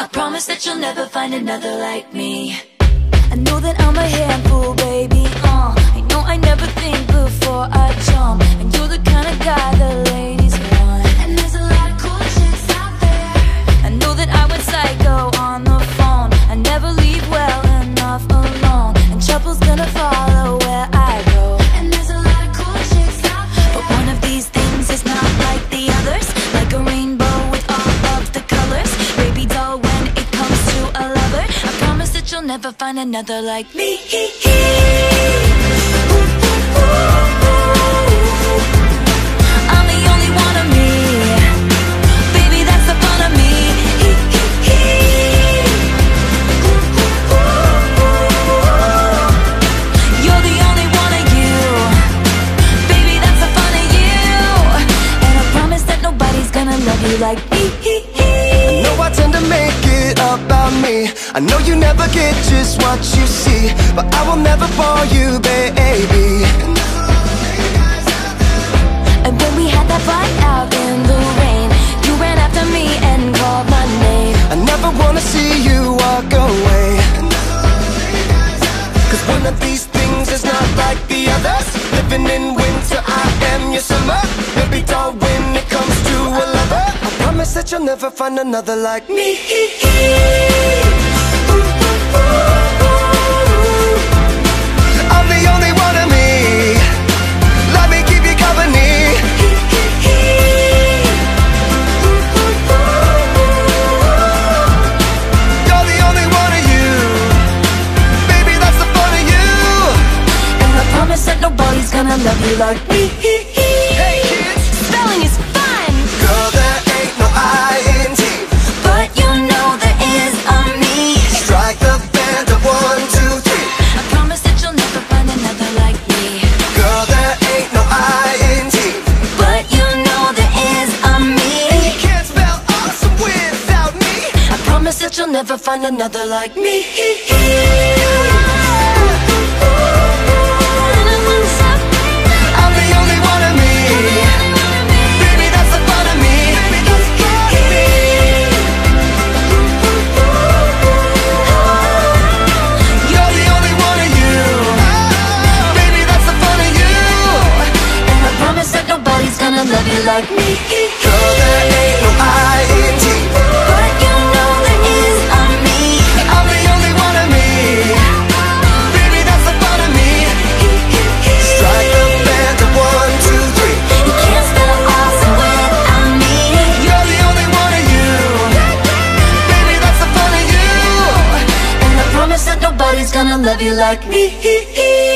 I promise that you'll never find another like me. I know that I'm a handful, baby, I know I never think before I jump, and you're the kind of guy the ladies want. And there's a lot of cool chicks out there. I know that I went psycho on the phone. I never leave well enough alone, and trouble's gonna follow where I go. And there's a lot of cool chicks out there, but one of these things is not like the others. Like a rainbow with all of the colors, baby doll, when it comes to a lover, I promise that you'll never find another like me. I'm the only one of me, baby, that's the fun of me. You're the only one of you, baby, that's the fun of you. And I promise that nobody's gonna love you like me. I know I tend to make it about me. I know you never get just what you see, but I will never bore you, baby. And when we had that fight out in the rain, you ran after me and called my name. I never wanna see you walk away, 'cause one of these things is not like the others. Living in winter, I am your summer. Baby doll, when it comes to a lover, I promise that you'll never find another like me. I'm the only one of me, let me keep you company. You're the only one of you, baby, that's the fun of you. And I promise that nobody's gonna love you like me. Hey kids, Spelling is fun, girl, there ain't no I-N-T, but you know there is a me. strike the band of 1, 2, 3. I promise that you'll never find another like me. Girl, there ain't no I-N-T, But you know there is a me. you can't spell awesome without me. I promise that you'll never find another like me. I'm the only one of me, baby, that's the fun of me. You're the only one of you, baby, that's the fun of you. And I promise that nobody's gonna love you like me. Girl, there ain't no I-N-T, But you know there is a me. I'm the only one of me, baby, that's the fun of me. Strike the band of 1, 2, 3. You can't spell awesome without me. You're the only one of you, baby, that's the fun of you. And I promise that nobody's gonna love you like me.